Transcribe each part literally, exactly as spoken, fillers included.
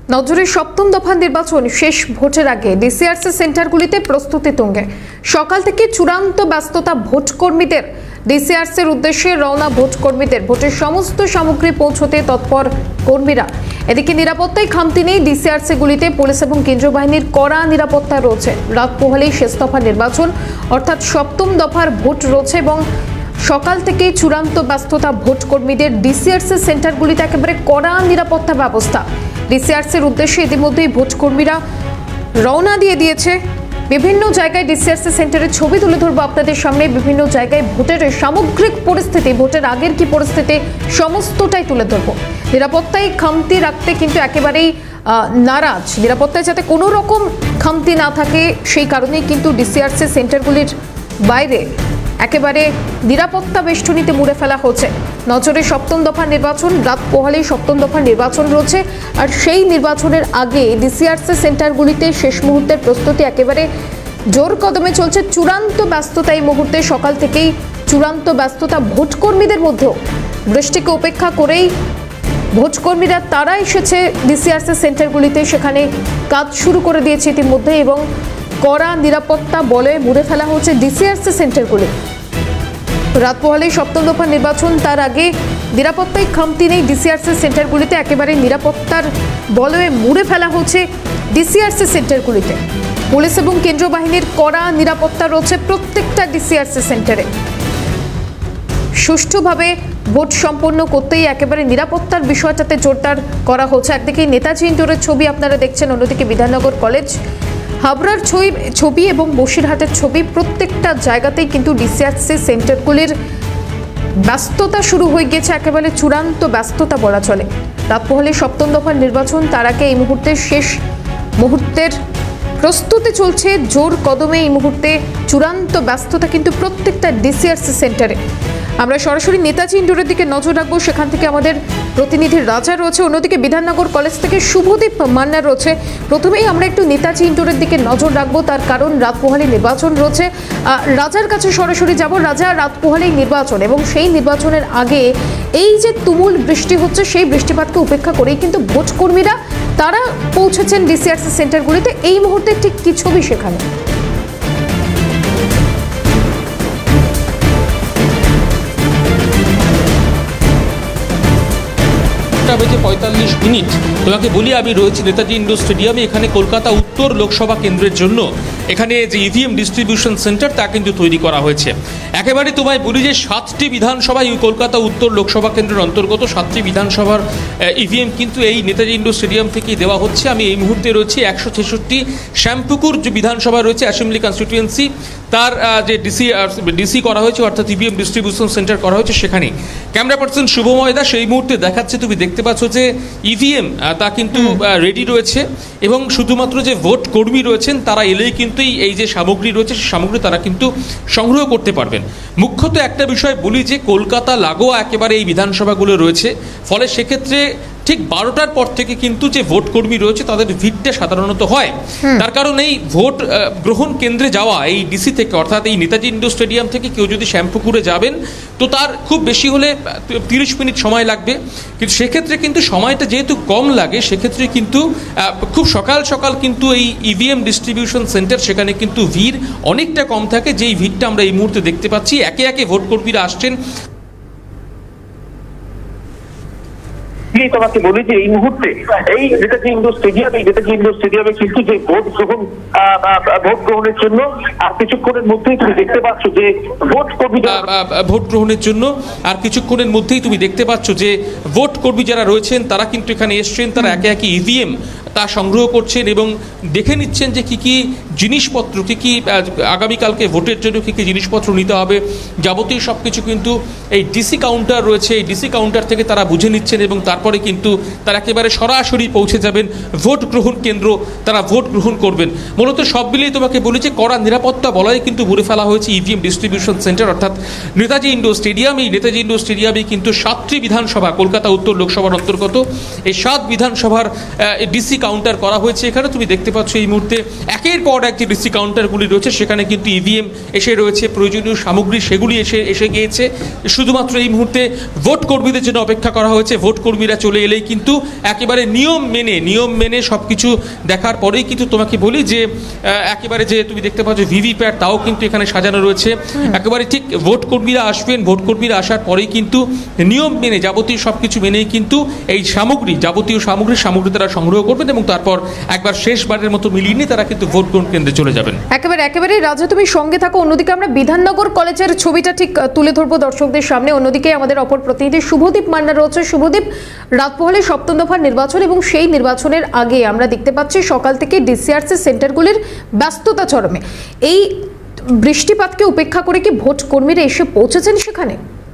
নজরে সপ্তম দফা নির্বাচন শেষ ভোটের আগে ডিসিআরসি সেন্টারগুলিতে প্রস্তুতি তুঙ্গে। সকাল থেকে চূড়ান্ত ব্যস্ততা ভোটকর্মীদের। ডিসিআরসির উদ্দেশ্যে রওনা ভোটকর্মীদের। ভোটের সমস্ত সামগ্রী পৌঁছতে তৎপর কর্মীরা। এদিকে নিরাপত্তায় খামতি নেই ডিসিআরসিগুলিতে। পুলিশ এবং কেন্দ্রীয় বাহিনীর কড়া নিরাপত্তা রয়েছে। রাত পোহালেই শেষ দফার নির্বাচন অর্থাৎ সপ্তম দফার ভোট রয়েছে এবং সকাল থেকে চূড়ান্ত ব্যস্ততা ভোটকর্মীদের। ডিসিআরসি সেন্টারগুলিতে একেবারে কড়া নিরাপত্তা ব্যবস্থা। ডিসিআরসির উদ্দেশ্যে ইতিমধ্যেই ভোটকর্মীরা রওনা দিয়ে দিয়েছে। বিভিন্ন জায়গায় ডিসিআরসি সেন্টারের ছবি তুলে ধরবো আপনাদের সামনে। বিভিন্ন জায়গায় ভোটের সামগ্রিক পরিস্থিতি, ভোটের আগের কি পরিস্থিতি, সমস্তটাই তুলে ধরবো। নিরাপত্তায় খামতি রাখতে কিন্তু একেবারেই নারাজ। নিরাপত্তায় যাতে কোনো রকম খামতি না থাকে সেই কারণেই কিন্তু ডিসিআরসি সেন্টারগুলির বাইরে একেবারে নিরাপত্তা বেষ্টনীতে মুড়ে ফেলা হচ্ছে। নজরে সপ্তম দফার নির্বাচন। রাত পোহালেই সপ্তম দফার নির্বাচন রয়েছে আর সেই নির্বাচনের আগে ডিসিআরসি সেন্টারগুলিতে শেষ মুহূর্তের প্রস্তুতি একেবারে জোর কদমে চলছে। চূড়ান্ত ব্যস্ততা এই মুহূর্তে, সকাল থেকেই চূড়ান্ত ব্যস্ততা ভোটকর্মীদের মধ্যেও। বৃষ্টিকে উপেক্ষা করেই ভোটকর্মীরা তারা এসেছে ডিসিআরসি সেন্টারগুলিতে, সেখানে কাজ শুরু করে দিয়েছে ইতিমধ্যে এবং কড়া নিরাপত্তা বলে মুড়ে ফেলা হচ্ছে ডিসিআরসি সেন্টারগুলি। রাত পোহালেই সপ্তম দফার নির্বাচন, তার আগে নিরাপত্তায় খামতি নেই ডিসিআরসি সেন্টারগুলিতে। একেবারে নিরাপত্তার বলয়ে মুড়ে ফেলা হচ্ছে ডিসিআরসি সেন্টারগুলিতে। পুলিশ এবং কেন্দ্রীয় বাহিনীর কড়া নিরাপত্তা রয়েছে প্রত্যেকটা ডিসিআরসি সেন্টারে। সুষ্ঠুভাবে ভোট সম্পন্ন করতেই একেবারে নিরাপত্তার বিষয়টাতে জোরদার করা হচ্ছে। একদিকে নেতাজি ইন্ডোরের ছবি আপনারা দেখছেন, অন্যদিকে বিধাননগর কলেজ, হাবড়ার ছবি এবং বসিরহাটের ছবি। প্রত্যেকটা জায়গাতেই কিন্তু ডিসিআরসি সেন্টারগুলির ব্যস্ততা শুরু হয়ে গেছে, একেবারে চূড়ান্ত ব্যস্ততা বলা চলে। রাত পোহালে সপ্তম দফার নির্বাচন, তার আগে এই মুহূর্তে শেষ মুহূর্তের প্রস্তুতি চলছে জোর কদমে। এই মুহূর্তে চূড়ান্ত ব্যস্ততা কিন্তু প্রত্যেকটা ডিসিআরসি সেন্টারে। আমরা সরাসরি নেতাজি ইন্ডোরের দিকে নজর রাখবো, সেখান থেকে আমাদের প্রতিনিধি রাজা রয়েছে, অন্যদিকে বিধাননগর কলেজ থেকে শুভদীপ মান্না রয়েছে। প্রথমেই আমরা একটু নেতাজি ইন্ডোরের দিকে নজর রাখবো, তার কারণ রাত পোহালে নির্বাচন রয়েছে। রাজার কাছে সরাসরি যাব। রাজা, রাত পোহালেই নির্বাচন এবং সেই নির্বাচনের আগে এই যে তুমুল বৃষ্টি হচ্ছে, সেই বৃষ্টিপাতকে উপেক্ষা করেই কিন্তু ভোটকর্মীরা তারা পৌঁছেছেন ডিসিআরসি সেন্টারগুলিতে। এই মুহূর্তে ঠিক কি ছবি সেখানে? বেজে পঁয়তাল্লিশ মিনিট তোমাকে বলি, আমি রয়েছি নেতাজি ইন্ডোর স্টেডিয়ামে। এখানে কলকাতা উত্তর লোকসভা কেন্দ্রের জন্য এখানে যে ইভিএম ডিস্ট্রিবিউশন সেন্টার তা কিন্তু তৈরি করা হয়েছে। একেবারে তোমায় বলি যে সাতটি বিধানসভায় কলকাতা উত্তর লোকসভা কেন্দ্রের অন্তর্গত সাতটি বিধানসভার ইভিএম কিন্তু এই নেতাজি ইন্ডোর স্টেডিয়াম থেকেই দেওয়া হচ্ছে। আমি এই মুহূর্তে রয়েছি একশো ছেষট্টি শ্যামপুকুর যে বিধানসভা রয়েছে, অ্যাসেম্বলি কনস্টিটিউয়েন্সি, তার যে ডিসি ডিসি করা হয়েছে অর্থাৎ ইভিএম ডিস্ট্রিবিউশন সেন্টার করা হয়েছে সেখানে। ক্যামেরা পার্সন শুভময় দাস এই মুহূর্তে দেখাচ্ছে, তুমি দেখতে পাচ্ছ যে ইভিএম তা কিন্তু রেডি রয়েছে এবং শুধুমাত্র যে ভোট কর্মী রয়েছেন তারা এলেই কিন্তু এই যে সামগ্রী রয়েছে সেই সামগ্রী তারা কিন্তু সংগ্রহ করতে পারবেন। মুখ্যত একটা বিষয় বলি যে কলকাতা লাগোয়া একেবারে এই বিধানসভাগুলো রয়েছে, ফলে সেক্ষেত্রে ঠিক বারোটার পর থেকে কিন্তু যে ভোট কর্মী রয়েছে তাদের ভিড়টা সাধারণত হয়। তার কারণ এই ভোট গ্রহণ কেন্দ্রে যাওয়া এই ডিসি থেকে অর্থাৎ এই নেতাজি ইন্ডোর স্টেডিয়াম থেকে কেউ যদি শ্যামপুকুরে যাবেন তো তার খুব বেশি হলে তিরিশ মিনিট সময় লাগবে। কিন্তু সেক্ষেত্রে কিন্তু সময়টা যেহেতু কম লাগে সেক্ষেত্রে কিন্তু খুব সকাল সকাল কিন্তু এই ইভিএম ডিস্ট্রিবিউশন সেন্টার সেখানে কিন্তু ভিড় অনেকটা কম থাকে, যেই ভিড়টা আমরা এই মুহূর্তে দেখতে পাচ্ছি। একে একে ভোট কর্মীরা আসছেন। তোমাকে বলি যে এই মুহূর্তে এই নেতাজি ইন্ডোর স্টেডিয়াম এই নেতাজি ইন্ডোর স্টেডিয়ামে কিন্তু যে ভোট গ্রহণ ভোট গ্রহণের জন্য আর কিছুক্ষণের মধ্যেই তুমি দেখতে পাচ্ছ যে ভোট কর্মী ভোট গ্রহণের জন্য আর কিছুক্ষণের মধ্যেই তুমি দেখতে পাচ্ছ যে ভোট কর্মী যারা রয়েছেন তারা কিন্তু এখানে এসছেন। তারা একে একে ইভিএম তা সংগ্রহ করছেন এবং দেখে নিচ্ছেন যে কী কী জিনিসপত্র, কী কী আগামীকালকে ভোটের জন্য কী কী জিনিসপত্র নিতে হবে। যাবতীয় সব কিছু কিন্তু এই ডিসি কাউন্টার রয়েছে, এই ডিসি কাউন্টার থেকে তারা বুঝে নিচ্ছেন এবং তারপরে কিন্তু তারা একেবারে সরাসরি পৌঁছে যাবেন ভোট গ্রহণ কেন্দ্র, তারা ভোট গ্রহণ করবেন। মূলত সব মিলিয়ে তোমাকে বলি যে কড়া নিরাপত্তা বলয়ে কিন্তু মুড়ে ফেলা হয়েছে ইভিএম ডিস্ট্রিবিউশন সেন্টার অর্থাৎ নেতাজি ইন্ডোর স্টেডিয়াম। এই নেতাজি ইন্ডোর স্টেডিয়ামে কিন্তু সাতটি বিধানসভা কলকাতা উত্তর লোকসভার অন্তর্গত এই সাত বিধানসভার ডিসি কাউন্টার করা হয়েছে। এখানে তুমি দেখতে পাচ্ছ এই মুহূর্তে একের পর এক যে ডিসি কাউন্টারগুলি রয়েছে সেখানে কিন্তু ইভিএম এসে রয়েছে, প্রয়োজনীয় সামগ্রী সেগুলি এসে এসে গিয়েছে। শুধুমাত্র এই মুহূর্তে ভোট কর্মীদের জন্য অপেক্ষা করা হয়েছে। ভোট কর্মীরা চলে এলেই কিন্তু একেবারে নিয়ম মেনে নিয়ম মেনে সব কিছু দেখার পরেই কিন্তু তোমাকে বলি যে একেবারে যে তুমি দেখতে পাচ্ছ ভিভিপ্যাট তাও কিন্তু এখানে সাজানো রয়েছে। একেবারে ঠিক ভোট কর্মীরা আসবেন, ভোট কর্মীরা আসার পরেই কিন্তু নিয়ম মেনে যাবতীয় সব কিছু মেনেই কিন্তু এই সামগ্রী যাবতীয় সামগ্রী সামগ্রী তারা সংগ্রহ করবেন এবং তারপর একবার শেষবারের মতো মিলিয়ে নিয়ে তারা কিন্তু ভোট গ্রহণ কেন্দ্রে চলে যাবেন। একেবারে একেবারে রাজা তুমি সঙ্গে থাকো। অন্যদিকে আমরা বিধাননগর কলেজের ছবিটা ঠিক তুলে ধরবো দর্শকদের সামনে। অন্যদিকে আমাদের অপর প্রতিনিধি শুভদীপ মান্না রয়েছে। শুভদীপ, রাত পোহালে সপ্তম দফার নির্বাচন এবং সেই নির্বাচনের আগে আমরা দেখতে পাচ্ছি সকাল থেকে ডিসিআরসি সেন্টারগুলির ব্যস্ততা চরমে। এই বৃষ্টিপাতকে উপেক্ষা করে কি ভোট কর্মীরা এসে পৌঁছেছেন সেখানে?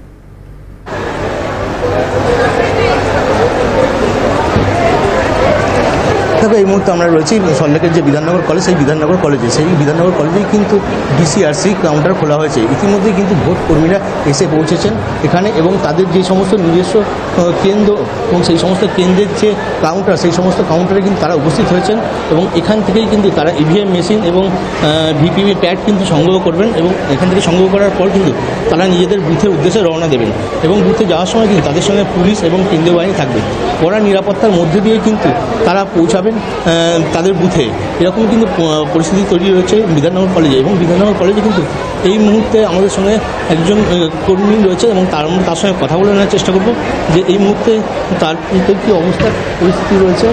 দেখো, এই মুহূর্তে আমরা রয়েছি সল্টলেকের যে বিধাননগর কলেজ, সেই বিধাননগর কলেজে সেই বিধাননগর কলেজেই কিন্তু ডিসিআরসি কাউন্টার খোলা হয়েছে। ইতিমধ্যেই কিন্তু ভোট কর্মীরা এসে পৌঁছেছেন এখানে এবং তাদের যে সমস্ত নিজস্ব কেন্দ্র এবং সেই সমস্ত কেন্দ্রের যে কাউন্টার সেই সমস্ত কাউন্টারে কিন্তু তারা উপস্থিত হয়েছেন এবং এখান থেকেই কিন্তু তারা ইভিএম মেশিন এবং ভিপিভি প্যাড কিন্তু সংগ্রহ করবেন এবং এখান থেকে সংগ্রহ করার পর কিন্তু তারা নিজেদের বুথের উদ্দেশ্যে রওনা দেবেন এবং বুথে যাওয়ার সময় কিন্তু তাদের সঙ্গে পুলিশ এবং কেন্দ্রীয় বাহিনী থাকবে। কড়া নিরাপত্তার মধ্যে দিয়ে কিন্তু তারা পৌঁছাবেন তাদের বুথে। এরকম কিন্তু পরিস্থিতি তৈরি হয়েছে বিধাননগর কলেজে এবং বিধাননগর কলেজে কিন্তু এই মুহূর্তে আমাদের সঙ্গে একজন কর্মী রয়েছে এবং তার তার সঙ্গে কথা বলে নেওয়ার চেষ্টা করব যে এই মুহূর্তে তার কী অবস্থা পরিস্থিতি রয়েছে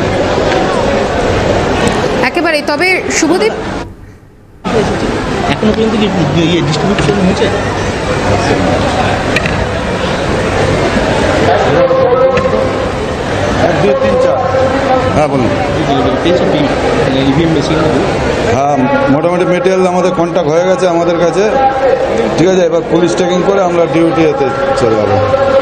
একেবারে। তবে শুভদীপ, এখনো পর্যন্ত কি ডিস্ট্রিবিউশন হয়েছে? দুই তিন চার হ্যাঁ বলুন। হ্যাঁ, মোটামুটি মেটেরিয়াল আমাদের কন্ট্যাক্ট হয়ে গেছে আমাদের কাছে, ঠিক আছে। এবার পুলিশ চেকিং করে আমরা ডিউটি এতে চলে যাবো।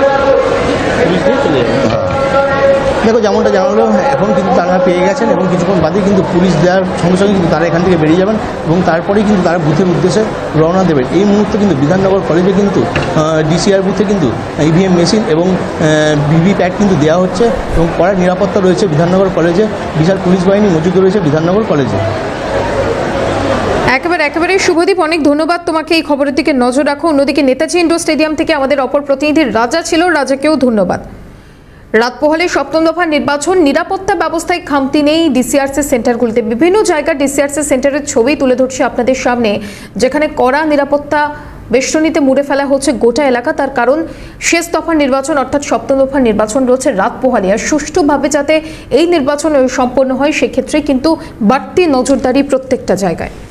হ্যাঁ, দেখো, যেমনটা জানালো এখন কিন্তু তারা পেয়ে গেছেন এবং কিছুক্ষণ বাদেই কিন্তু পুলিশ দেওয়ার সঙ্গে সঙ্গে কিন্তু তারা এখান থেকে বেরিয়ে যাবেন এবং তারপরেই কিন্তু তারা বুথের উদ্দেশ্যে রওনা দেবেন। এই মুহূর্তে কিন্তু বিধাননগর কলেজে কিন্তু ডিসিআর বুথে কিন্তু ইভিএম মেশিন এবং ভিভি প্যাড কিন্তু দেওয়া হচ্ছে এবং কড়া নিরাপত্তা রয়েছে বিধাননগর কলেজে। বিশাল পুলিশ বাহিনী মজুদ রয়েছে বিধাননগর কলেজে। একেবারে একেবারে শুভদীপ, অনেক ধন্যবাদ তোমাকে। এই খবরের দিকে নজর রাখো। অন্যদিকে নেতাজি ইন্ডোর স্টেডিয়াম থেকে আমাদের অপর প্রতিনিধি রাজা ছিল, রাজাকেও ধন্যবাদ। রাত পোহালে সপ্তম দফার নির্বাচন, নিরাপত্তা ব্যবস্থায় খামতি নেই ডিসিআরসি সেন্টারগুলিতে। বিভিন্ন জায়গার ডিসিআরসি সেন্টারের ছবি তুলে ধরছে আপনাদের সামনে, যেখানে কড়া নিরাপত্তা বেষ্টনীতে মুড়ে ফেলা হচ্ছে গোটা এলাকা। তার কারণ শেষ দফার নির্বাচন অর্থাৎ সপ্তম দফার নির্বাচন রয়েছে রাত পোহালে। আর সুষ্ঠুভাবে যাতে এই নির্বাচন সম্পন্ন হয় সেক্ষেত্রে কিন্তু বাড়তি নজরদারি প্রত্যেকটা জায়গায়।